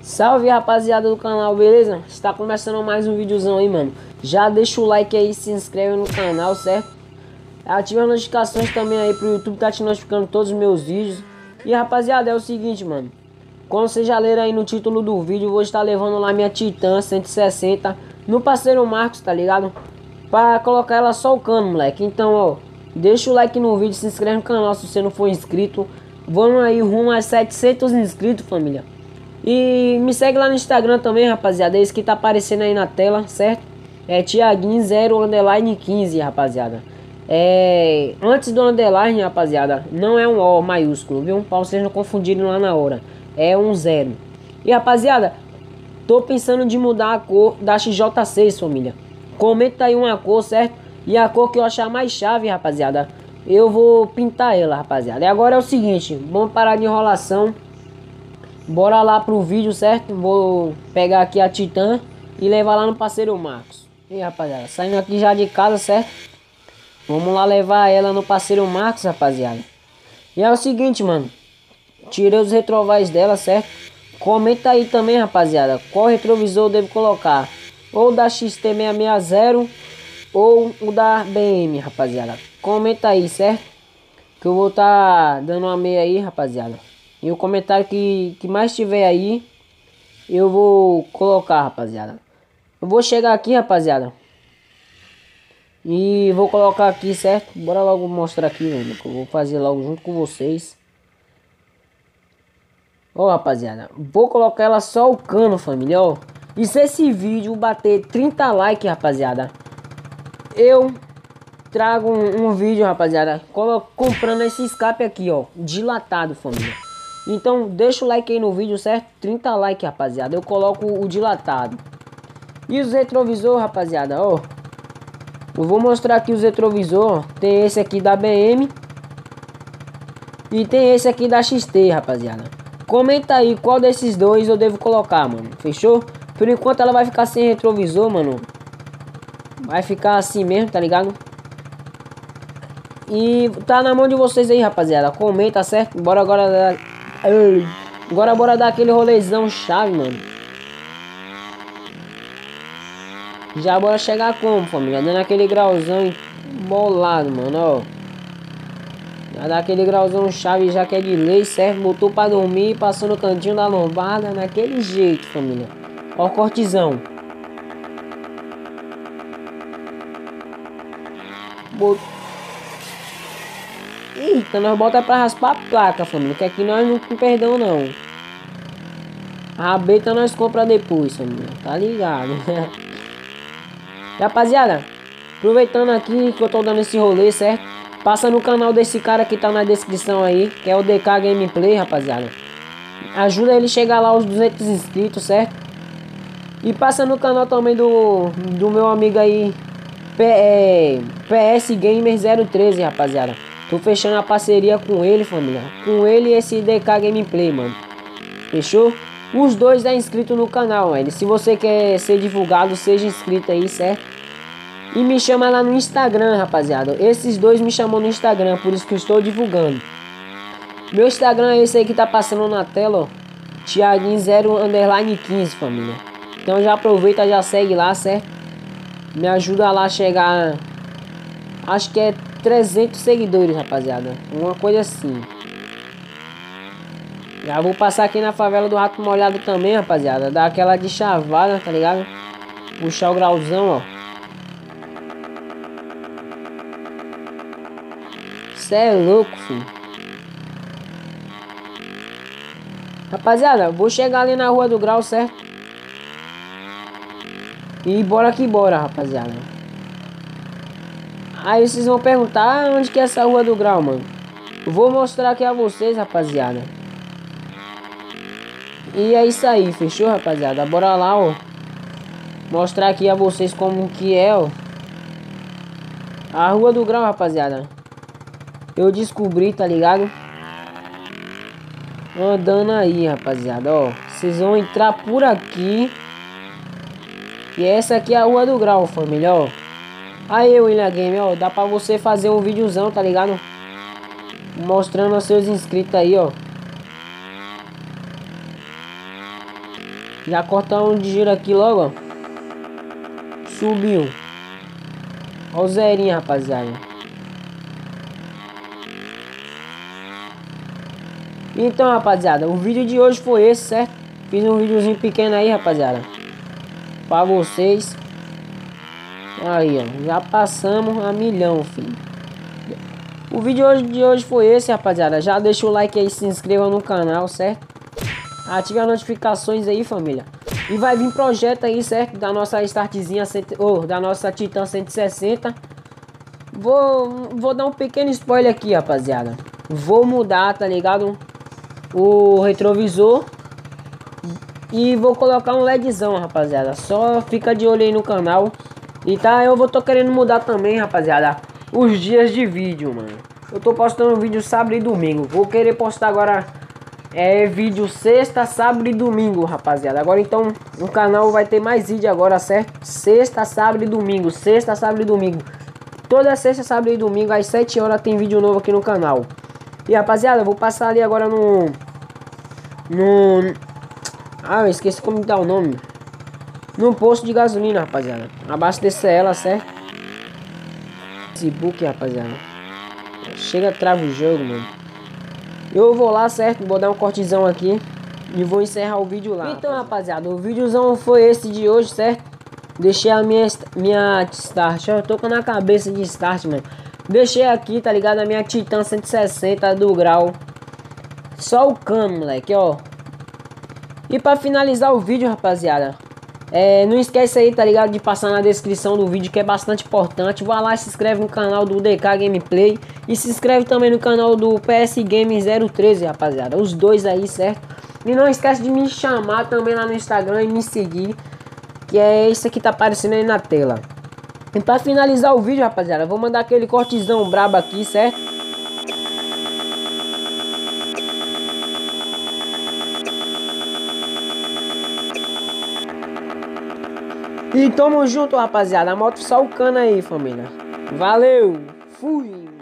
Salve, rapaziada do canal, beleza? Está começando mais um videozão aí, mano. Já deixa o like aí, se inscreve no canal, certo? Ativa as notificações também aí pro YouTube, tá te notificando todos os meus vídeos. E rapaziada, é o seguinte, mano. Como vocês já leram aí no título do vídeo, vou estar levando lá minha Titan 160 no parceiro Marcos, tá ligado? Pra colocar ela só o cano, moleque. Então, ó, deixa o like no vídeo, se inscreve no canal se você não for inscrito. Vamos aí rumo a 700 inscritos, família. E me segue lá no Instagram também, rapaziada. É esse que tá aparecendo aí na tela, certo? É Thiaguinho 0_15, rapaziada. Antes do underline, rapaziada, não é um O maiúsculo, viu? Pra vocês não confundirem lá na hora. É um 0. E rapaziada, tô pensando de mudar a cor da XJ6, família. Comenta aí uma cor, certo? E a cor que eu achar mais chave, rapaziada, eu vou pintar ela, rapaziada. E agora é o seguinte, vamos parar de enrolação. Bora lá pro vídeo, certo? Vou pegar aqui a Titan e levar lá no parceiro Marcos. E rapaziada, saindo aqui já de casa, certo? Vamos lá levar ela no parceiro Marcos, rapaziada. E é o seguinte, mano. Tirei os retrovais dela, certo? Comenta aí também, rapaziada, qual retrovisor eu devo colocar. Ou da XT660 ou o da BM, rapaziada. Comenta aí, certo? Que eu vou estar dando uma meia aí, rapaziada. E o comentário que mais tiver aí, eu vou colocar, rapaziada. Eu vou chegar aqui, rapaziada. E vou colocar aqui, certo? Bora logo mostrar aqui, mano, que eu vou fazer logo junto com vocês. Ó, rapaziada, vou colocar ela só o cano, família, ó. E se esse vídeo bater 30 likes, rapaziada, eu trago um vídeo, rapaziada, comprando esse escape aqui, ó, dilatado, família. Então deixa o like aí no vídeo, certo? 30 likes, rapaziada, eu coloco o dilatado. E os retrovisor, rapaziada, ó, eu vou mostrar aqui os retrovisor. Tem esse aqui da BM e tem esse aqui da XT, rapaziada. Comenta aí qual desses dois eu devo colocar, mano, fechou? Por enquanto ela vai ficar sem retrovisor, mano. Vai ficar assim mesmo, tá ligado? E tá na mão de vocês aí, rapaziada. Comenta, certo? Bora agora. Agora bora dar aquele rolezão chave, mano. Já bora chegar como, família? Dando aquele grauzão bolado, mano, ó. Já dá aquele grauzão chave, já que é de lei, certo? Botou pra dormir, passou no cantinho da lombada, naquele jeito, família. Ó o cortezão. Eita, nós bota pra raspar a placa, família, que aqui nós não tem perdão, não. A rabeta nós compra depois, família, tá ligado? Rapaziada, aproveitando aqui que eu tô dando esse rolê, certo? Passa no canal desse cara que tá na descrição aí, que é o DK Gameplay, rapaziada. Ajuda ele a chegar lá aos 200 inscritos, certo? E passa no canal também do meu amigo aí, PS Gamer 013, rapaziada. Tô fechando a parceria com ele, família. Com ele e esse DK Gameplay, mano. Fechou? Os dois é inscrito no canal, velho. Se você quer ser divulgado, seja inscrito aí, certo? E me chama lá no Instagram, rapaziada. Esses dois me chamam no Instagram, por isso que eu estou divulgando. Meu Instagram é esse aí que tá passando na tela, ó. Thiaguinho 0_15, família. Então já aproveita, já segue lá, certo? Me ajuda lá a chegar, acho que é 300 seguidores, rapaziada. Uma coisa assim. Já vou passar aqui na favela do Rato Molhado também, rapaziada. Dar aquela de chavada, tá ligado? Puxar o grauzão, ó. Cê é louco, filho. Rapaziada, vou chegar ali na Rua do Grau, certo? E bora que bora, rapaziada. Aí vocês vão perguntar onde que é essa Rua do Grau, mano. Eu vou mostrar aqui a vocês, rapaziada. E é isso aí, fechou, rapaziada? Bora lá, ó. Mostrar aqui a vocês como que é, ó. A Rua do Grau, rapaziada. Eu descobri, tá ligado? Andando aí, rapaziada, ó. Vocês vão entrar por aqui. E essa aqui é a Rua do Grau, família, ó. Aí, William Game, ó. Dá pra você fazer um videozão, tá ligado? Mostrando aos seus inscritos aí, ó. Já cortamos de giro aqui logo, ó. Subiu. Ó o zerinho, rapaziada. Então, rapaziada, o vídeo de hoje foi esse, certo? Fiz um videozinho pequeno aí, rapaziada, pra vocês. Aí, ó, já passamos a milhão, filho. O vídeo de hoje foi esse, rapaziada. Já deixa o like aí, se inscreva no canal, certo? Ative as notificações aí, família. E vai vir projeto aí, certo? Da nossa startzinha, da nossa Titan 160. Vou dar um pequeno spoiler aqui, rapaziada. Vou mudar, tá ligado? O retrovisor. E vou colocar um LEDzão, rapaziada. Só fica de olho aí no canal. E tá, tô querendo mudar também, rapaziada, os dias de vídeo, mano. Eu tô postando vídeo sábado e domingo. Vou querer postar agora vídeo sexta, sábado e domingo, rapaziada. Agora então o canal vai ter mais vídeo agora, certo? Sexta, sábado e domingo. Sexta, sábado e domingo. Toda sexta, sábado e domingo às 7 horas tem vídeo novo aqui no canal. E rapaziada, eu vou passar ali agora eu esqueci como dá o nome. No posto de gasolina, rapaziada. Abastecer ela, certo? Facebook, rapaziada. Chega, trava o jogo, mano. Eu vou lá, certo? Vou dar um cortezão aqui e vou encerrar o vídeo lá. Então, rapaziada, o videozão foi esse de hoje, certo? Deixei a minha start. Eu tô com na cabeça de start, mano. Deixei aqui, tá ligado? A minha Titan 160 do grau. Só o cano, moleque, ó. E pra finalizar o vídeo, rapaziada, não esquece aí, tá ligado, de passar na descrição do vídeo, que é bastante importante. Vai lá, se inscreve no canal do DK Gameplay e se inscreve também no canal do PS Game 013, rapaziada. Os dois aí, certo? E não esquece de me chamar também lá no Instagram e me seguir, que é isso aqui tá aparecendo aí na tela. E pra finalizar o vídeo, rapaziada, vou mandar aquele cortezão brabo aqui, certo? E tamo junto, rapaziada. A moto só o cano aí, família. Valeu, fui.